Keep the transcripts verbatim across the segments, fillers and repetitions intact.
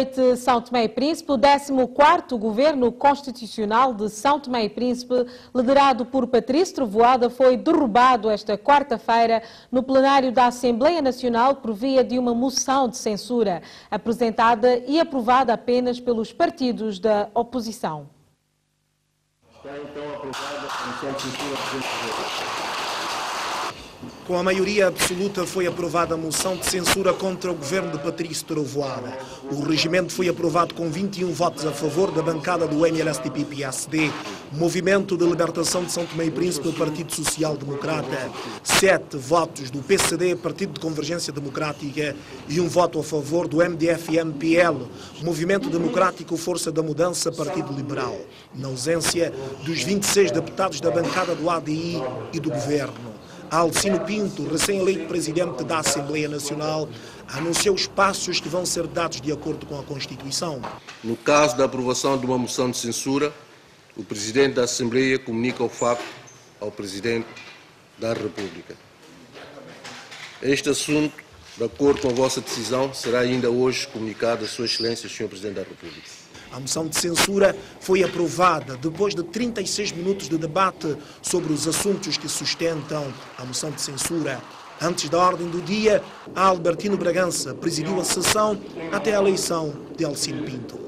noite, São Tomé e Príncipe. O décimo quarto Governo Constitucional de São Tomé e Príncipe, liderado por Patrício Trovoada, foi derrubado esta quarta-feira no plenário da Assembleia Nacional por via de uma moção de censura, apresentada e aprovada apenas pelos partidos da oposição. Está então aprovada a moção de censura. Com a maioria absoluta foi aprovada a moção de censura contra o governo de Patrício Trovoada. O regimento foi aprovado com vinte e um votos a favor da bancada do M L S T P P S D, Movimento de Libertação de São Tomé e Príncipe, Partido Social Democrata, sete votos do P C D, Partido de Convergência Democrática, e um voto a favor do M D F M P L, Movimento Democrático Força da Mudança, Partido Liberal, na ausência dos vinte e seis deputados da bancada do A D I e do governo. Alcino Pinto, recém-eleito presidente da Assembleia Nacional, anunciou os passos que vão ser dados de acordo com a Constituição. No caso da aprovação de uma moção de censura, o presidente da Assembleia comunica o facto ao presidente da República. Este assunto, de acordo com a vossa decisão, será ainda hoje comunicado à Sua Excelência, senhor Presidente da República. A moção de censura foi aprovada depois de trinta e seis minutos de debate sobre os assuntos que sustentam a moção de censura. Antes da ordem do dia, Albertino Bragança presidiu a sessão até a eleição de Alcino Pinto.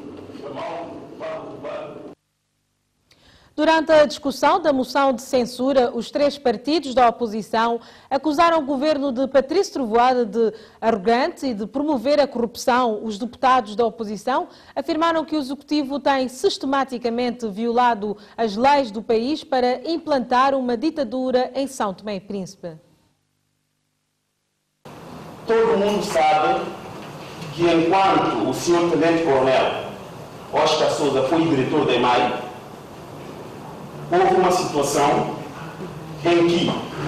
Durante a discussão da moção de censura, os três partidos da oposição acusaram o governo de Patrício Trovoada de arrogante e de promover a corrupção. Os deputados da oposição afirmaram que o executivo tem sistematicamente violado as leis do país para implantar uma ditadura em São Tomé e Príncipe. Todo mundo sabe que enquanto o senhor Tenente-Coronel Oscar Souza foi diretor da EMAI, houve uma situação em que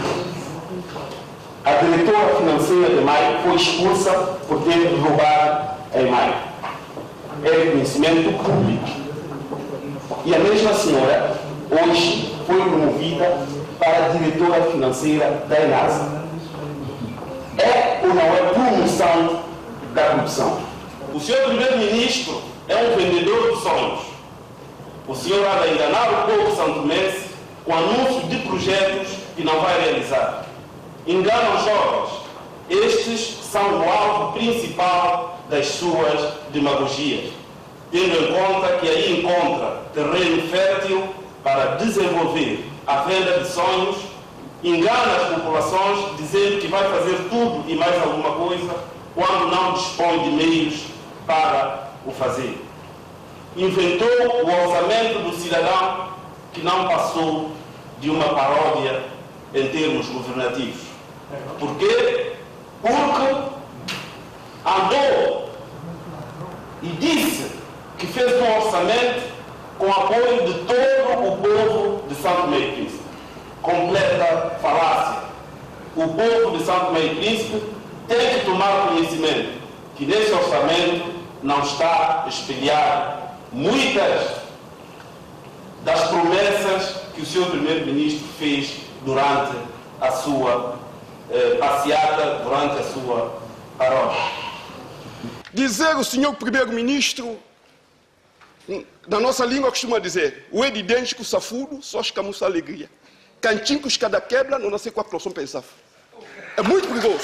a diretora financeira da EMAI foi expulsa por ter roubado a EMAI. É de conhecimento público. E a mesma senhora, hoje, foi promovida para a diretora financeira da ENASA. É ou não é promoção da corrupção? O senhor primeiro-ministro é um vendedor de sonhos. O senhor há de enganar o povo santomense com anúncios de projetos que não vai realizar. Engana os jovens. Estes são o alvo principal das suas demagogias, tendo em conta que aí encontra terreno fértil para desenvolver a venda de sonhos, engana as populações dizendo que vai fazer tudo e mais alguma coisa quando não dispõe de meios para o fazer. Inventou o orçamento do cidadão que não passou de uma paródia em termos governativos. Por quê? Porque andou e disse que fez um orçamento com apoio de todo o povo de São Tomé e Príncipe. Completa falácia. O povo de São Tomé e Príncipe tem que tomar conhecimento que nesse orçamento não está espelhado muitas das promessas que o senhor primeiro-ministro fez durante a sua eh, passeata, durante a sua paródia. Dizer o senhor primeiro-ministro, na nossa língua costuma dizer, o evidente que o safudo só escamuça a alegria. Cantinho que os cada quebra, não sei qual a solução pensar. É muito perigoso.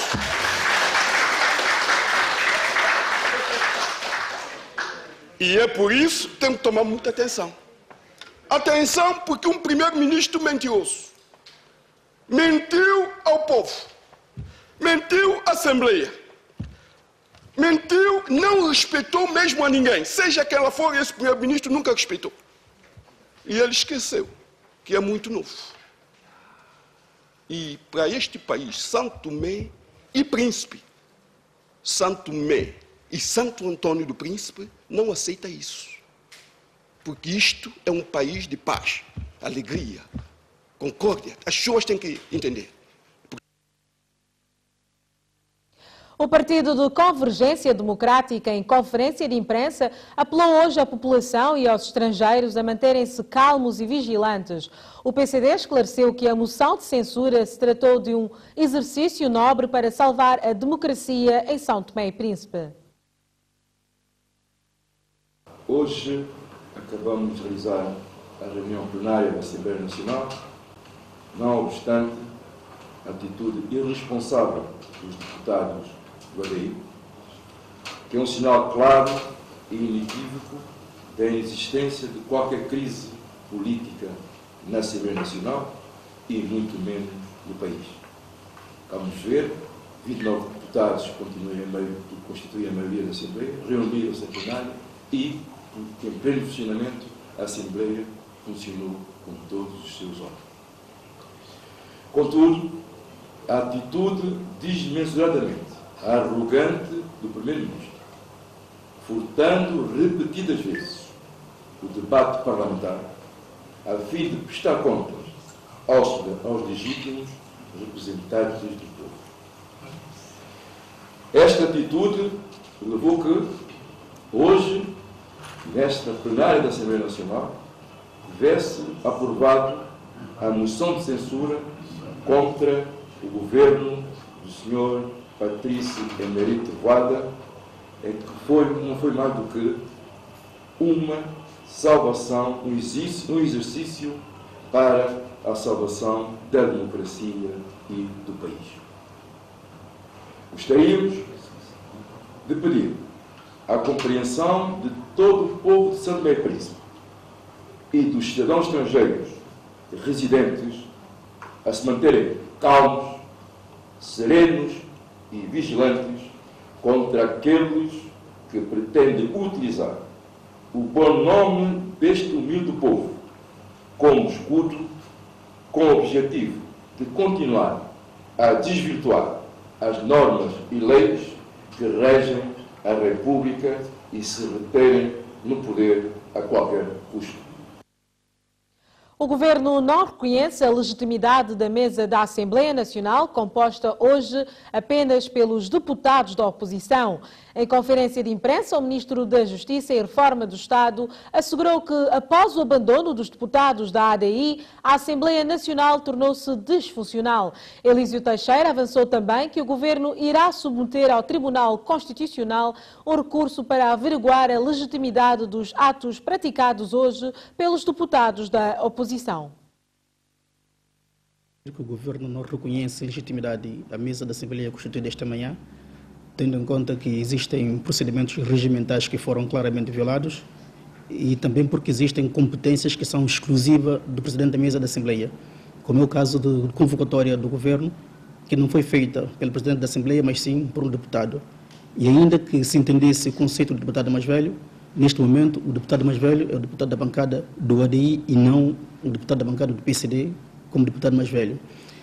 E é por isso que tem que tomar muita atenção. Atenção, porque um primeiro-ministro mentiroso mentiu ao povo, mentiu à Assembleia, mentiu, não respeitou mesmo a ninguém, seja quem ela for, esse primeiro-ministro nunca respeitou. E ele esqueceu que é muito novo. E para este país, São Tomé e Príncipe, São Tomé e Santo Antônio do Príncipe não aceita isso. Porque isto é um país de paz, alegria, concórdia. As pessoas têm que entender. O Partido de Convergência Democrática, em conferência de imprensa, apelou hoje à população e aos estrangeiros a manterem-se calmos e vigilantes. O P C D esclareceu que a moção de censura se tratou de um exercício nobre para salvar a democracia em São Tomé e Príncipe. Hoje acabamos de realizar a reunião plenária da Assembleia Nacional, não obstante a atitude irresponsável dos deputados do A D I, que é um sinal claro e inequívoco da inexistência de qualquer crise política na Assembleia Nacional e muito menos no país. Vamos ver, vinte e nove deputados constituem a maioria da Assembleia, reuniram-se em plenário e, em pleno funcionamento, a Assembleia funcionou com todos os seus órgãos. Contudo, a atitude desmesuradamente arrogante do Primeiro-Ministro, furtando repetidas vezes o debate parlamentar, a fim de prestar contas aos, aos legítimos representantes do povo. Esta atitude levou que, hoje, nesta plenária da Assembleia Nacional, tivesse aprovado a moção de censura contra o governo do senhor Patrício Emerito Trovoada, em que foi, não foi mais do que uma salvação, um exercício, um exercício para a salvação da democracia e do país. Gostaríamos de pedir a compreensão de todo o povo de São Tomé e Príncipe e dos cidadãos estrangeiros residentes a se manterem calmos, serenos e vigilantes contra aqueles que pretendem utilizar o bom nome deste humilde povo como escudo, com o objetivo de continuar a desvirtuar as normas e leis que regem a República e se reterem no poder a qualquer custo. O Governo não reconhece a legitimidade da mesa da Assembleia Nacional, composta hoje apenas pelos deputados da oposição. Em conferência de imprensa, o Ministro da Justiça e Reforma do Estado assegurou que, após o abandono dos deputados da A D I, a Assembleia Nacional tornou-se disfuncional. Elísio Teixeira avançou também que o Governo irá submeter ao Tribunal Constitucional um recurso para averiguar a legitimidade dos atos praticados hoje pelos deputados da oposição. O Governo não reconhece a legitimidade da mesa da Assembleia constituída esta manhã, tendo em conta que existem procedimentos regimentais que foram claramente violados e também porque existem competências que são exclusivas do Presidente da mesa da Assembleia, como é o caso de convocatória do Governo, que não foi feita pelo Presidente da Assembleia, mas sim por um deputado. E ainda que se entendesse o conceito do deputado mais velho, neste momento o deputado mais velho é o deputado da bancada do A D I e não o deputado da bancada do P C D como deputado mais velho.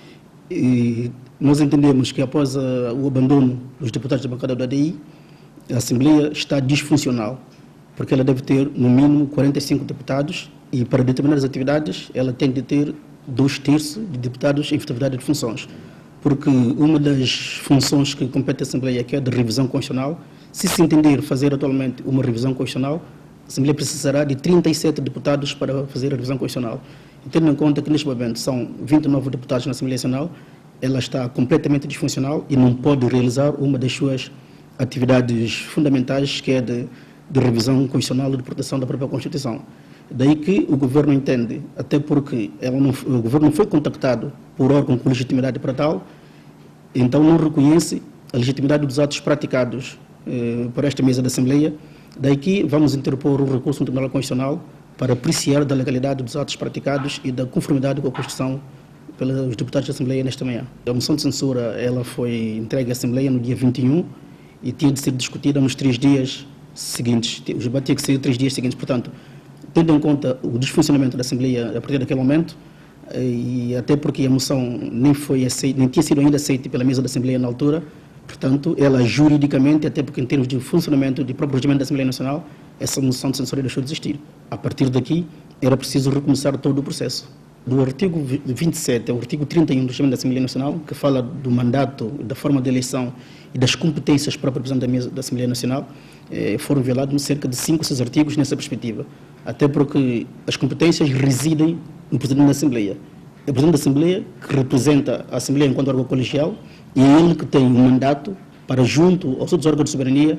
E nós entendemos que após a, o abandono dos deputados da bancada do A D I, a Assembleia está disfuncional, porque ela deve ter no mínimo quarenta e cinco deputados e para determinadas atividades ela tem de ter dois terços de deputados em efetividade de funções. Porque uma das funções que compete à Assembleia, que é a de revisão constitucional, se se entender fazer atualmente uma revisão constitucional, a Assembleia precisará de trinta e sete deputados para fazer a revisão constitucional. E tendo em conta que neste momento são vinte e nove deputados na Assembleia Nacional, ela está completamente disfuncional e não pode realizar uma das suas atividades fundamentais, que é de, de revisão constitucional e de proteção da própria Constituição. Daí que o Governo entende, até porque ela não, o Governo não foi contactado por órgão com legitimidade para tal, então não reconhece a legitimidade dos atos praticados eh, por esta mesa da Assembleia. Daí que vamos interpor um recurso no Tribunal Constitucional para apreciar da legalidade dos atos praticados e da conformidade com a Constituição pelos deputados da Assembleia nesta manhã. A moção de censura ela foi entregue à Assembleia no dia vinte e um e tinha de ser discutida nos três dias seguintes. O debate tinha que ser três dias seguintes. Portanto, tendo em conta o desfuncionamento da Assembleia a partir daquele momento, e até porque a moção nem, foi aceita, nem tinha sido ainda aceita pela mesa da Assembleia na altura, portanto, ela juridicamente, até porque em termos de funcionamento de próprio regimento da Assembleia Nacional, essa moção de censura deixou de existir. A partir daqui, era preciso recomeçar todo o processo. Do artigo vinte e sete ao artigo trinta e um do regimento da Assembleia Nacional, que fala do mandato, da forma de eleição e das competências para a presidente da mesa da Assembleia Nacional, eh, foram violados cerca de cinco, seis artigos nessa perspectiva. Até porque as competências residem no Presidente da Assembleia. É o Presidente da Assembleia que representa a Assembleia enquanto órgão colegial e é ele que tem o mandato para, junto aos outros órgãos de soberania,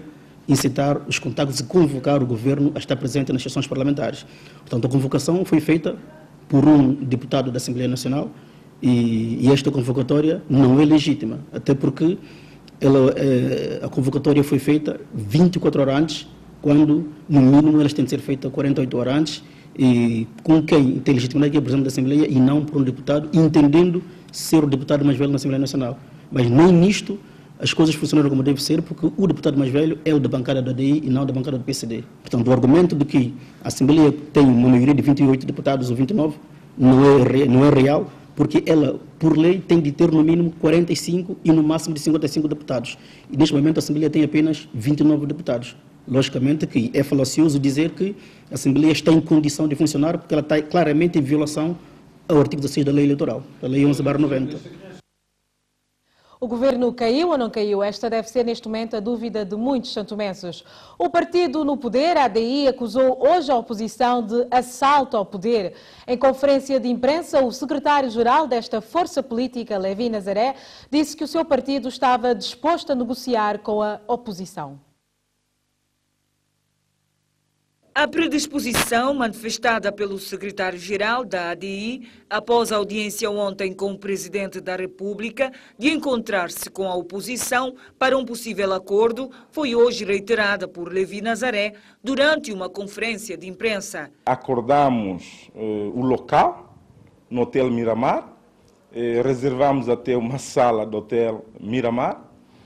incitar os contactos e convocar o governo a estar presente nas sessões parlamentares. Portanto, a convocação foi feita por um deputado da Assembleia Nacional e, e esta convocatória não é legítima, até porque ela, é, a convocatória foi feita vinte e quatro horas antes, quando, no mínimo, elas têm de ser feitas quarenta e oito horas antes, e com quem tem legitimidade, que é o presidente da Assembleia, e não por um deputado, entendendo ser o deputado mais velho na Assembleia Nacional. Mas nem nisto as coisas funcionaram como deve ser, porque o deputado mais velho é o da bancada da A D I e não da bancada do P C D. Portanto, o argumento de que a Assembleia tem uma maioria de vinte e oito deputados ou vinte e nove não é, não é real, porque ela, por lei, tem de ter no mínimo quarenta e cinco e no máximo de cinquenta e cinco deputados. E neste momento a Assembleia tem apenas vinte e nove deputados. Logicamente que é falacioso dizer que a Assembleia está em condição de funcionar, porque ela está claramente em violação ao artigo dezasseis da Lei Eleitoral, da Lei onze barra noventa. O governo caiu ou não caiu? Esta deve ser neste momento a dúvida de muitos santomenses. O partido no poder, a A D I, acusou hoje a oposição de assalto ao poder. Em conferência de imprensa, o secretário-geral desta força política, Levi Nazaré, disse que o seu partido estava disposto a negociar com a oposição. A predisposição manifestada pelo secretário-geral da A D I após a audiência ontem com o Presidente da República de encontrar-se com a oposição para um possível acordo foi hoje reiterada por Levi Nazaré durante uma conferência de imprensa. Acordamos eh, o local no Hotel Miramar, eh, reservamos até uma sala do Hotel Miramar.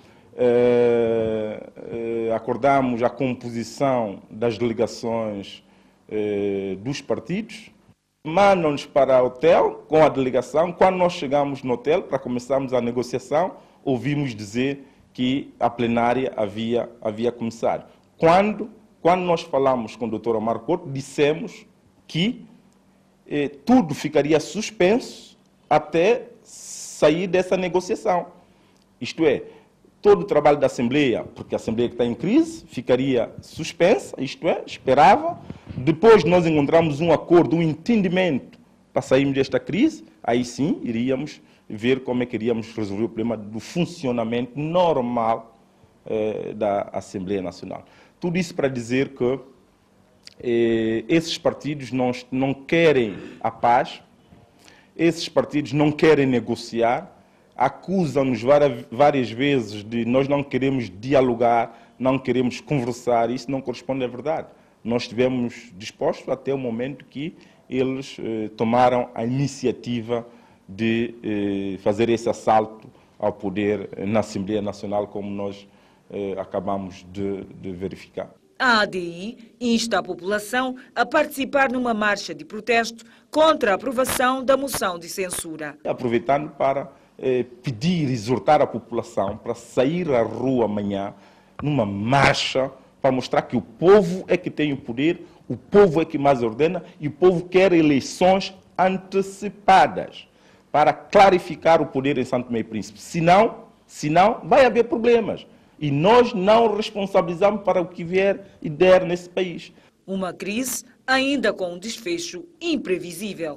Eh, eh, acordamos a composição das delegações eh, dos partidos, mandam-nos para o hotel com a delegação. Quando nós chegamos no hotel para começarmos a negociação, ouvimos dizer que a plenária havia, havia começado. Quando, quando nós falamos com o doutor Omar Couto, dissemos que eh, tudo ficaria suspenso até sair dessa negociação. Isto é, todo o trabalho da Assembleia, porque a Assembleia que está em crise, ficaria suspensa, isto é, esperava. Depois nós encontramos um acordo, um entendimento para sairmos desta crise, aí sim iríamos ver como é que iríamos resolver o problema do funcionamento normal eh, da Assembleia Nacional. Tudo isso para dizer que eh, esses partidos não, não querem a paz, esses partidos não querem negociar, acusam-nos várias vezes de nós não queremos dialogar, não queremos conversar. Isso não corresponde à verdade. Nós estivemos dispostos até o momento que eles eh, tomaram a iniciativa de eh, fazer esse assalto ao poder na Assembleia Nacional, como nós eh, acabamos de, de verificar. A A D I insta a população a participar numa marcha de protesto contra a aprovação da moção de censura. Aproveitando para Eh, pedir, exortar a população para sair à rua amanhã numa marcha para mostrar que o povo é que tem o poder, o povo é que mais ordena e o povo quer eleições antecipadas para clarificar o poder em Santo Tomé e Príncipe. Senão, senão vai haver problemas e nós não responsabilizamos para o que vier e der nesse país. Uma crise ainda com um desfecho imprevisível.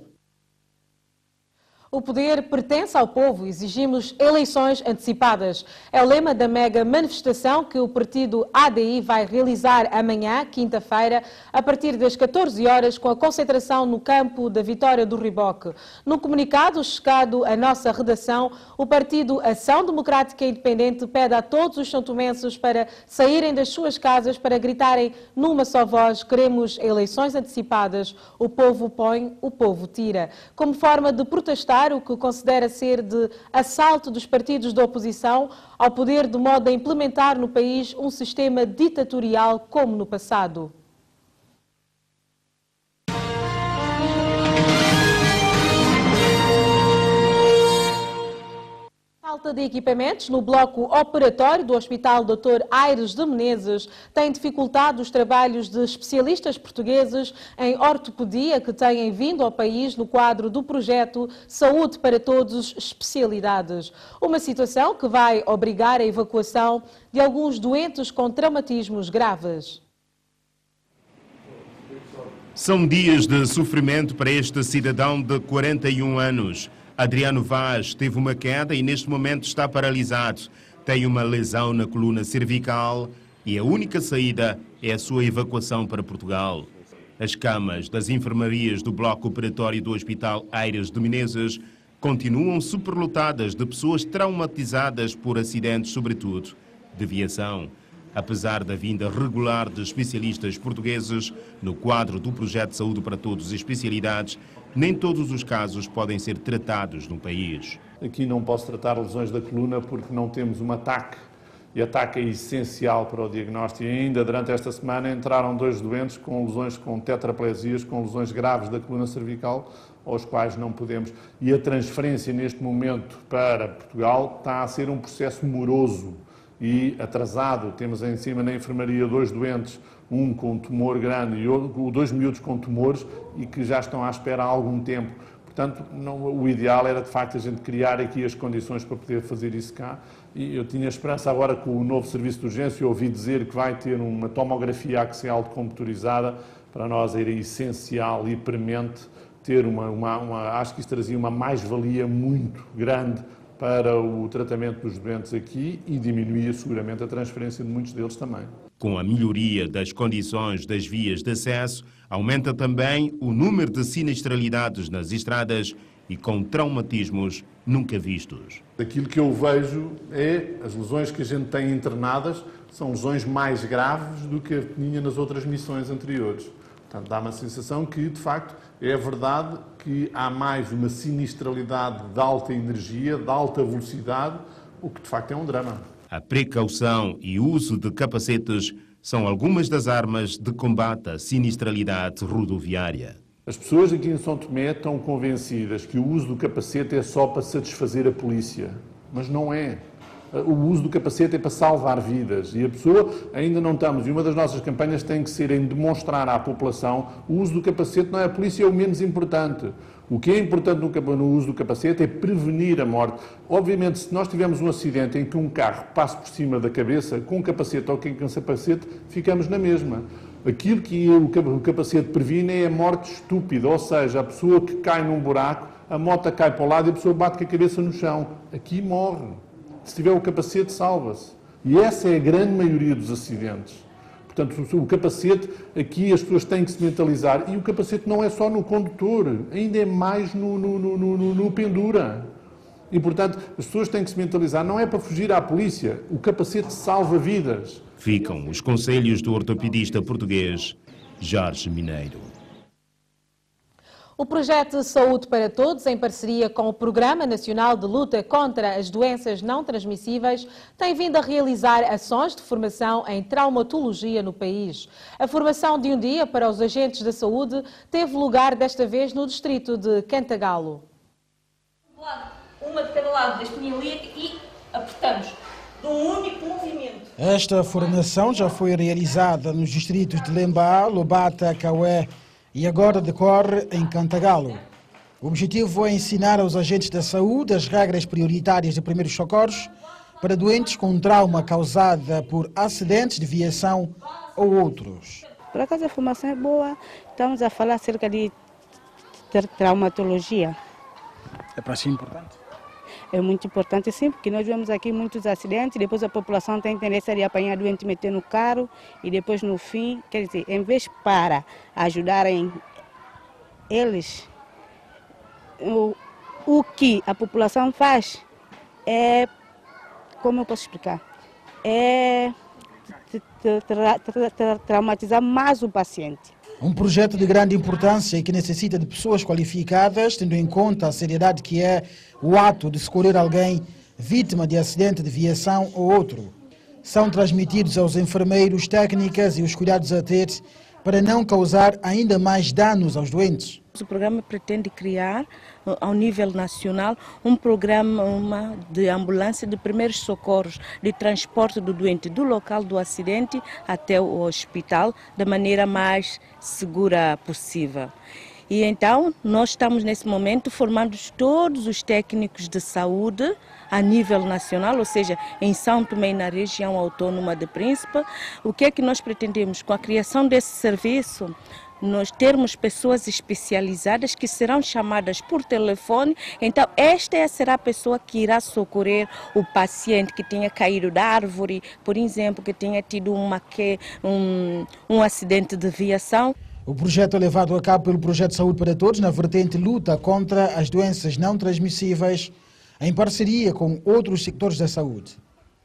O poder pertence ao povo, exigimos eleições antecipadas. É o lema da mega manifestação que o partido A D I vai realizar amanhã, quinta-feira, a partir das catorze horas, com a concentração no campo da Vitória do Riboque. No comunicado chegado à nossa redação, o partido Ação Democrática Independente pede a todos os santomenses para saírem das suas casas para gritarem numa só voz: queremos eleições antecipadas, o povo põe, o povo tira. Como forma de protestar o que considera ser de assalto dos partidos da oposição ao poder, de modo a implementar no país um sistema ditatorial como no passado. Falta de equipamentos no bloco operatório do Hospital doutor Aires de Menezes tem dificultado os trabalhos de especialistas portugueses em ortopedia que têm vindo ao país no quadro do projeto Saúde para Todos Especialidades. Uma situação que vai obrigar a evacuação de alguns doentes com traumatismos graves. São dias de sofrimento para este cidadão de quarenta e um anos. Adriano Vaz teve uma queda e neste momento está paralisado. Tem uma lesão na coluna cervical e a única saída é a sua evacuação para Portugal. As camas das enfermarias do bloco operatório do Hospital Aires de Menezes continuam superlotadas de pessoas traumatizadas por acidentes, sobretudo de viação. Apesar da vinda regular de especialistas portugueses no quadro do Projeto de Saúde para Todos e especialidades, nem todos os casos podem ser tratados no país. Aqui não posso tratar lesões da coluna porque não temos um ataque, e ataque é essencial para o diagnóstico. E ainda durante esta semana entraram dois doentes com lesões, com tetraplesias, com lesões graves da coluna cervical, aos quais não podemos. E a transferência neste momento para Portugal está a ser um processo moroso e atrasado. Temos em cima na enfermaria dois doentes, um com tumor grande e dois miúdos com tumores e que já estão à espera há algum tempo. Portanto, não, o ideal era de facto a gente criar aqui as condições para poder fazer isso cá. E eu tinha esperança agora com o novo serviço de urgência, eu ouvi dizer que vai ter uma tomografia axial computadorizada. Para nós era essencial e premente ter uma, uma, uma acho que isso trazia uma mais-valia muito grande para o tratamento dos doentes aqui e diminuía seguramente a transferência de muitos deles também. Com a melhoria das condições das vias de acesso, aumenta também o número de sinistralidades nas estradas e com traumatismos nunca vistos. Aquilo que eu vejo é as lesões que a gente tem internadas são lesões mais graves do que tinha nas outras missões anteriores. Portanto, dá uma sensação que, de facto, é verdade que há mais uma sinistralidade de alta energia, de alta velocidade, o que, de facto, é um drama. A precaução e o uso de capacetes são algumas das armas de combate à sinistralidade rodoviária. As pessoas aqui em São Tomé estão convencidas que o uso do capacete é só para satisfazer a polícia, mas não é. O uso do capacete é para salvar vidas e a pessoa ainda não estamos, e uma das nossas campanhas tem que ser em demonstrar à população o uso do capacete não é a polícia, é o menos importante. O que é importante no uso do capacete é prevenir a morte. Obviamente, se nós tivermos um acidente em que um carro passe por cima da cabeça, com capacete ou sem capacete, ficamos na mesma. Aquilo que o capacete previne é a morte estúpida, ou seja, a pessoa que cai num buraco, a moto cai para o lado e a pessoa bate com a cabeça no chão. Aqui morre. Se tiver o capacete, salva-se. E essa é a grande maioria dos acidentes. Portanto, o capacete, aqui as pessoas têm que se mentalizar. E o capacete não é só no condutor, ainda é mais no, no, no, no, no pendura. E, portanto, as pessoas têm que se mentalizar. Não é para fugir à polícia. O capacete salva vidas. Ficam os conselhos do ortopedista português Jorge Mineiro. O projeto Saúde para Todos, em parceria com o Programa Nacional de Luta contra as Doenças Não Transmissíveis, tem vindo a realizar ações de formação em traumatologia no país. A formação de um dia para os agentes da saúde teve lugar desta vez no distrito de Cantagalo. Uma de cada lado da espinha ilíaca e apertamos num único movimento. Esta formação já foi realizada nos distritos de Lemba, Lobata, Caué e agora decorre em Cantagalo. O objetivo é ensinar aos agentes da saúde as regras prioritárias de primeiros socorros para doentes com trauma causada por acidentes de viação ou outros. Por acaso a formação é boa, estamos a falar acerca de traumatologia. É para si importante? É muito importante sim, porque nós vemos aqui muitos acidentes, depois a população tem tendência de apanhar doente, meter no carro e depois no fim, quer dizer, em vez para ajudarem eles, o, o que a população faz é, como eu posso explicar, é tra tra tra traumatizar mais o paciente. Um projeto de grande importância e que necessita de pessoas qualificadas, tendo em conta a seriedade que é o ato de socorrer alguém vítima de acidente de viação ou outro. São transmitidos aos enfermeiros técnicas e os cuidados a ter para não causar ainda mais danos aos doentes. O programa pretende criar, ao nível nacional, um programa de ambulância de primeiros socorros, de transporte do doente do local do acidente até o hospital, da maneira mais segura possível. E então, nós estamos nesse momento formando todos os técnicos de saúde a nível nacional, ou seja, em São Tomé e na região autónoma de Príncipe. O que é que nós pretendemos? Com a criação desse serviço, nós termos pessoas especializadas que serão chamadas por telefone. Então, esta será a pessoa que irá socorrer o paciente que tenha caído da árvore, por exemplo, que tenha tido uma, um, um acidente de viação. O projeto é levado a cabo pelo Projeto Saúde para Todos na vertente luta contra as doenças não transmissíveis, em parceria com outros sectores da saúde.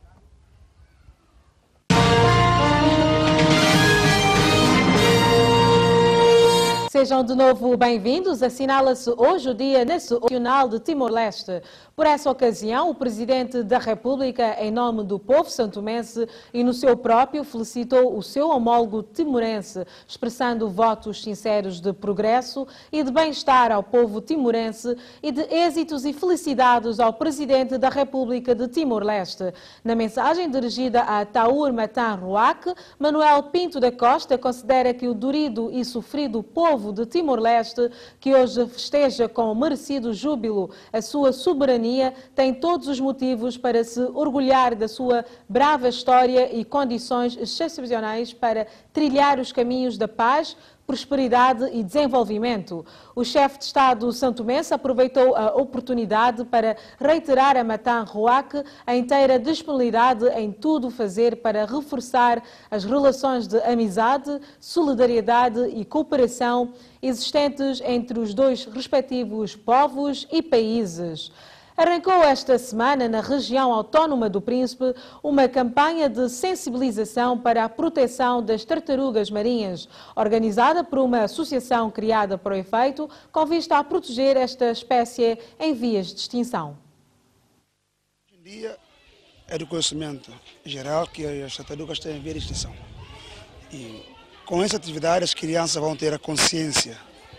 Sejam de novo bem-vindos. Assinala-se hoje o Dia Nacional de Timor-Leste. Por essa ocasião, o Presidente da República, em nome do povo santomense e no seu próprio, felicitou o seu homólogo timorense, expressando votos sinceros de progresso e de bem-estar ao povo timorense e de êxitos e felicidades ao Presidente da República de Timor-Leste. Na mensagem dirigida a Taur Matan Ruac, Manuel Pinto da Costa considera que o dorido e sofrido povo de Timor-Leste, que hoje festeja com merecido júbilo a sua soberania, tem todos os motivos para se orgulhar da sua brava história e condições excepcionais para trilhar os caminhos da paz, prosperidade e desenvolvimento. O chefe de Estado santomense aproveitou a oportunidade para reiterar a Matan Ruac a inteira disponibilidade em tudo fazer para reforçar as relações de amizade, solidariedade e cooperação existentes entre os dois respectivos povos e países. Arrancou esta semana, na região autónoma do Príncipe, uma campanha de sensibilização para a proteção das tartarugas marinhas, organizada por uma associação criada para o efeito, com vista a proteger esta espécie em vias de extinção. Hoje em dia é do conhecimento geral que as tartarugas têm em via de extinção. E com essa atividade as crianças vão ter a consciência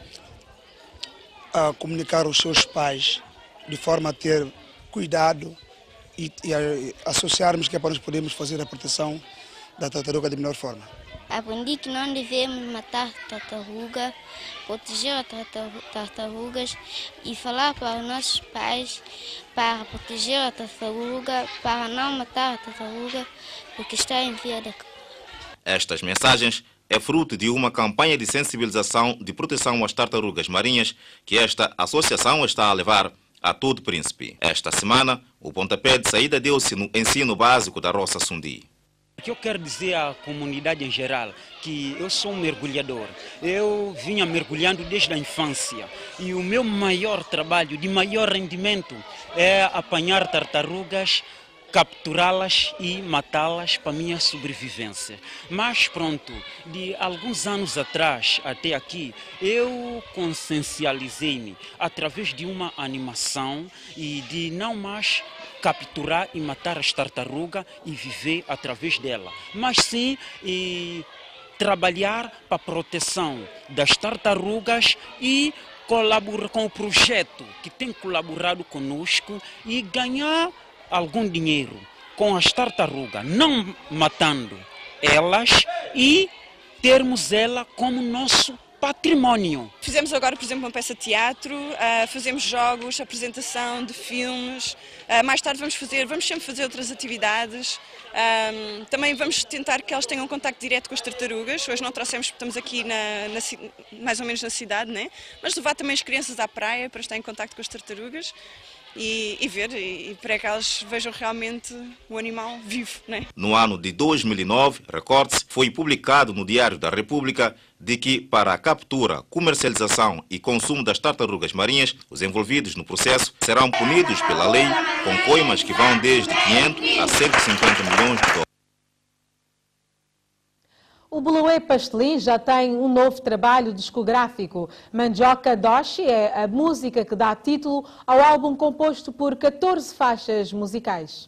a comunicar aos seus pais de forma a ter cuidado e, e a, associarmos que é para nós podermos fazer a proteção da tartaruga de melhor forma. Aprendi que não devemos matar tartaruga, proteger as tartarugas e falar para os nossos pais para proteger a tartaruga, para não matar a tartaruga, porque está em via de... Estas mensagens é fruto de uma campanha de sensibilização de proteção às tartarugas marinhas que esta associação está a levar a todo Príncipe. Esta semana, o pontapé de saída deu-se no ensino básico da Roça Sundi. O que eu quero dizer à comunidade em geral, que eu sou um mergulhador. Eu vinha mergulhando desde a infância e o meu maior trabalho, de maior rendimento, é apanhar tartarugas, capturá-las e matá-las para minha sobrevivência. Mas pronto, de alguns anos atrás até aqui, eu consciencializei-me através de uma animação e de não mais capturar e matar as tartarugas e viver através dela, mas sim e trabalhar para a proteção das tartarugas e colaborar com o projeto que tem colaborado conosco e ganhar algum dinheiro com as tartarugas, não matando elas e termos ela como nosso património. Fizemos agora, por exemplo, uma peça de teatro, uh, fazemos jogos, apresentação de filmes, uh, mais tarde vamos fazer, vamos sempre fazer outras atividades, um, também vamos tentar que elas tenham contacto direto com as tartarugas. Hoje não trouxemos porque estamos aqui na, na, mais ou menos na cidade, né? Mas levar também as crianças à praia para estar em contacto com as tartarugas. E, e ver, e, e para que elas vejam realmente o animal vivo, né? No ano de dois mil e nove, recorde-se, foi publicado no Diário da República de que, para a captura, comercialização e consumo das tartarugas marinhas, os envolvidos no processo serão punidos pela lei com coimas que vão desde quinhentos a cento e cinquenta milhões de dólares. O Buluê Pastelim já tem um novo trabalho discográfico. Mandioca Doshi é a música que dá título ao álbum composto por catorze faixas musicais.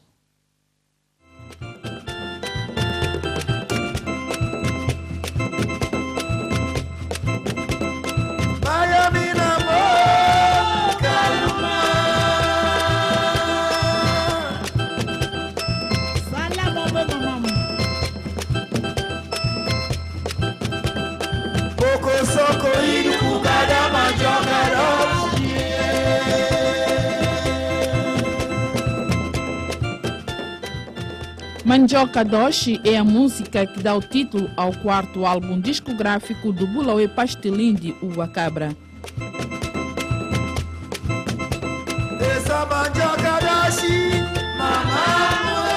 Mandioca Doce é a música que dá o título ao quarto álbum discográfico do Bulawayo Pastelindi Uva Cabra. Essa mandioca doce, mamãe.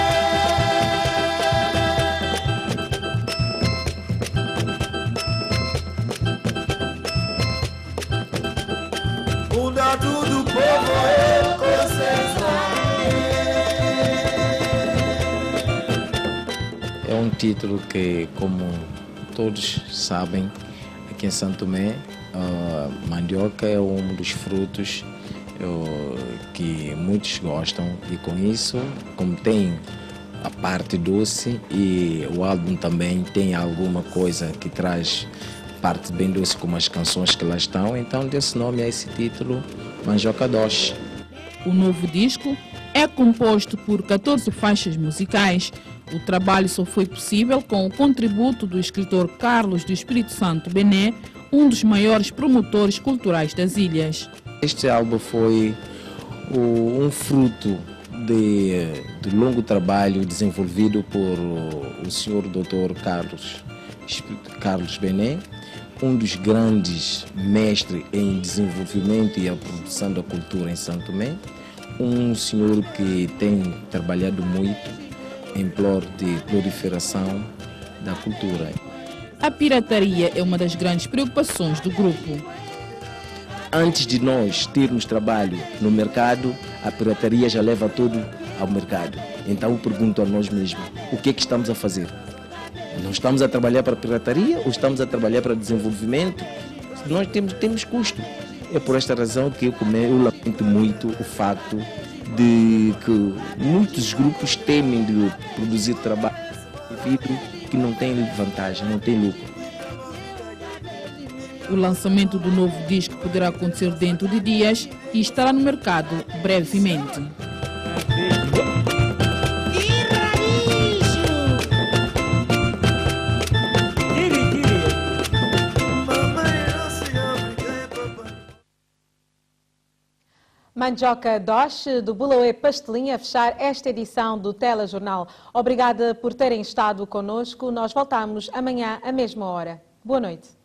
O dado do povo é concessão. É um título que, como todos sabem, aqui em Santo Tomé, a mandioca é um dos frutos que muitos gostam, e com isso, como tem a parte doce, e o álbum também tem alguma coisa que traz parte bem doce, como as canções que lá estão, então deu-se nome a esse título, Mandioca Doce. O novo disco é composto por quatorze faixas musicais. O trabalho só foi possível com o contributo do escritor Carlos do Espírito Santo Bené, um dos maiores promotores culturais das ilhas. Este álbum foi o, um fruto de, de longo trabalho desenvolvido por o, o senhor doutor Carlos, Carlos Bené, um dos grandes mestres em desenvolvimento e a produção da cultura em Santo Tomé, um senhor que tem trabalhado muito em prol de proliferação da cultura. A pirataria é uma das grandes preocupações do grupo. Antes de nós termos trabalho no mercado, a pirataria já leva tudo ao mercado. Então eu pergunto a nós mesmos, o que é que estamos a fazer? Nós estamos a trabalhar para a pirataria ou estamos a trabalhar para desenvolvimento? Nós temos, temos custo. É por esta razão que eu, eu lamento muito o facto de que muitos grupos temem de produzir trabalho devido que não tem vantagem, não tem lucro. O lançamento do novo disco poderá acontecer dentro de dias e estará no mercado brevemente. Mandioca Doce, do Bulawayo Pastelinho, a fechar esta edição do Telejornal. Obrigada por terem estado conosco. Nós voltamos amanhã à mesma hora. Boa noite.